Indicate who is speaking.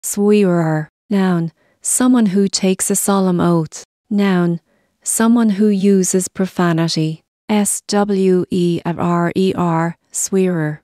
Speaker 1: Swearer. Noun. Someone who takes a solemn oath. Noun. Someone who uses profanity. SWERER. Swearer.